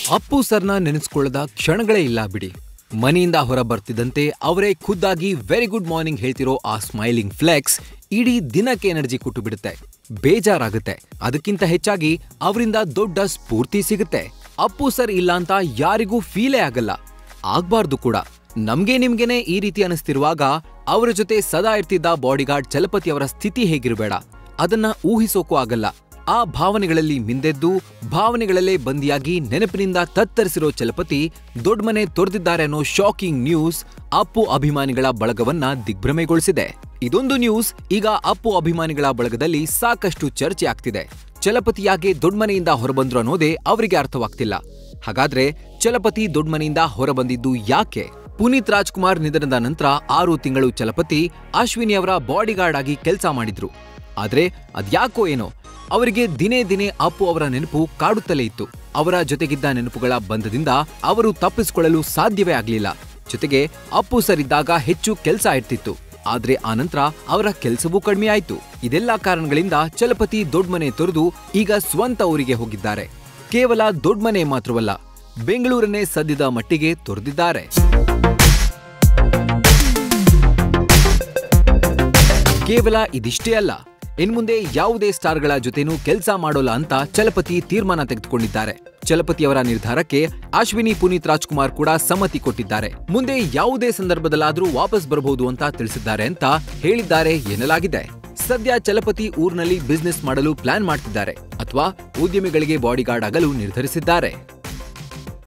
ಅಪ್ಪು ಸರ್ನ ನೆನೆಸ್ಕೊಳ್ಳದ ಕ್ಷಣಗಳೇ ಇಲ್ಲ ಬಿಡಿ. ಮನೆಯಿಂದ ಹೊರ ಬರ್ತಿದ್ದಂತೆ ಅವರೇ ಖುದ್ದಾಗಿ ವೆರಿ ಗುಡ್ ಮಾರ್ನಿಂಗ್ ಹೇಳ್ತಿರೋ ಆ ಸ್ಮೈಲಿಂಗ್ ಫ್ಲೆಕ್ಸ್ ಇಡೀ ದಿನಕ್ಕೆ ಎನರ್ಜಿ ಕೊಟ್ಟು ಬಿಡುತ್ತೆ. ಬೇಜಾರಾಗುತ್ತೆ. ಅದಕ್ಕಿಂತ ಹೆಚ್ಚಾಗಿ ಅವರಿಂದ ದೊಡ್ಡ ಸ್ಫೂರ್ತಿ ಸಿಗುತ್ತೆ. ಅಪ್ಪು ಸರ್ ಇಲ್ಲ ಅಂತ ಯಾರಿಗೂ ಫೀಲೇ ಆಗಲ್ಲ, ಆಗ್ಬಾರ್ದು ಕೂಡ. ನಮ್ಗೆ ನಿಮ್ಗೆನೆ ಈ ರೀತಿ ಅನಿಸ್ತಿರುವಾಗ ಅವರ ಜೊತೆ ಸದಾ ಇರ್ತಿದ್ದ ಬಾಡಿಗಾರ್ಡ್ ಚಲಪತಿ ಅವರ ಸ್ಥಿತಿ ಹೇಗಿರಬೇಡ, ಅದನ್ನ ಊಹಿಸೋಕೂ ಆಗಲ್ಲ. ಆ ಭಾವನೆಗಳಲ್ಲಿ ಮಿಂದೆದ್ದು ಭಾವನೆಗಳಲ್ಲೇ ಬಂದಿಯಾಗಿ ನೆನಪಿನಿಂದ ತತ್ತರಿಸಿರೋ ಚಲಪತಿ ದೊಡ್ಡ ಮನೆ ತೊರೆದಿದ್ದಾರೆ ಅನ್ನೋ ಶಾಕಿಂಗ್ ನ್ಯೂಸ್ ಅಪ್ಪು ಅಭಿಮಾನಿಗಳ ಬಳಗವನ್ನ ದಿಗ್ಭ್ರಮೆಗೊಳಿಸಿದೆ. ಇದೊಂದು ನ್ಯೂಸ್ ಈಗ ಅಪ್ಪು ಅಭಿಮಾನಿಗಳ ಬಳಗದಲ್ಲಿ ಸಾಕಷ್ಟು ಚರ್ಚೆ ಆಗ್ತಿದೆ. ಚಲಪತಿ ಯಾಕೆ ದೊಡ್ಡ ಮನೆಯಿಂದ ಹೊರಬಂದ್ರು ಅನ್ನೋದೇ ಅವರಿಗೆ ಅರ್ಥವಾಗ್ತಿಲ್ಲ. ಹಾಗಾದ್ರೆ ಚಲಪತಿ ದೊಡ್ಡ ಮನೆಯಿಂದ ಹೊರಬಂದಿದ್ದು ಯಾಕೆ? ಪುನೀತ್ ರಾಜ್ಕುಮಾರ್ ನಿಧನದ ನಂತರ 6 ತಿಂಗಳು ಚಲಪತಿ ಅಶ್ವಿನಿ ಅವರ ಬಾಡಿಗಾರ್ಡ್ ಆಗಿ ಕೆಲಸ ಮಾಡಿದ್ರು. ಆದ್ರೆ ಅದ್ಯಾಕೋ ಏನೋ ಅವರಿಗೆ ದಿನೇ ದಿನೇ ಅಪ್ಪು ಅವರ ನೆನಪು ಕಾಡುತ್ತಲೇ ಇತ್ತು. ಅವರ ಜೊತೆಗಿದ್ದ ನೆನಪುಗಳ ಬಂಧದಿಂದ ಅವರು ತಪ್ಪಿಸಿಕೊಳ್ಳಲು ಸಾಧ್ಯವೇ ಆಗ್ಲಿಲ್ಲ. ಜೊತೆಗೆ ಅಪ್ಪು ಸರ್ ಇದ್ದಾಗ ಹೆಚ್ಚು ಕೆಲಸ ಇರ್ತಿತ್ತು. ಆದ್ರೆ ಆನಂತರ ಅವರ ಕೆಲಸವೂ ಕಡಿಮೆ ಆಯ್ತು. ಇದೆಲ್ಲಾ ಕಾರಣಗಳಿಂದ ಚಲಪತಿ ದೊಡ್ಡ ಮನೆ ತೊರೆದು ಈಗ ಸ್ವಂತ ಊರಿಗೆ ಹೋಗಿದ್ದಾರೆ. ಕೇವಲ ದೊಡ್ಡ ಮನೆ ಮಾತ್ರವಲ್ಲ, ಬೆಂಗಳೂರನ್ನೇ ಸದ್ಯದ ಮಟ್ಟಿಗೆ ತೊರೆದಿದ್ದಾರೆ. ಕೇವಲ ಇದಿಷ್ಟೇ ಅಲ್ಲ, ಇನ್ಮುಂದೆ ಯಾವುದೇ ಸ್ಟಾರ್ಗಳ ಜೊತೆನೂ ಕೆಲಸ ಮಾಡೋಲ್ಲ ಅಂತ ಚಲಪತಿ ತೀರ್ಮಾನ ತೆಗೆದುಕೊಂಡಿದ್ದಾರೆ. ಚಲಪತಿಯವರ ನಿರ್ಧಾರಕ್ಕೆ ಅಶ್ವಿನಿ ಪುನೀತ್ ರಾಜ್ಕುಮಾರ್ ಕೂಡ ಸಮ್ಮತಿ ಕೊಟ್ಟಿದ್ದಾರೆ. ಮುಂದೆ ಯಾವುದೇ ಸಂದರ್ಭದಲ್ಲಾದ್ರೂ ವಾಪಸ್ ಬರಬಹುದು ಅಂತ ತಿಳಿಸಿದ್ದಾರೆ ಅಂತ ಹೇಳಿದ್ದಾರೆ ಎನ್ನಲಾಗಿದೆ. ಸದ್ಯ ಚಲಪತಿ ಊರಿನಲ್ಲಿ ಬಿಸ್ನೆಸ್ ಮಾಡಲು ಪ್ಲಾನ್ ಮಾಡ್ತಿದ್ದಾರೆ ಅಥವಾ ಉದ್ಯಮಿಗಳಿಗೆ ಬಾಡಿಗಾರ್ಡ್ ಆಗಲು ನಿರ್ಧರಿಸಿದ್ದಾರೆ.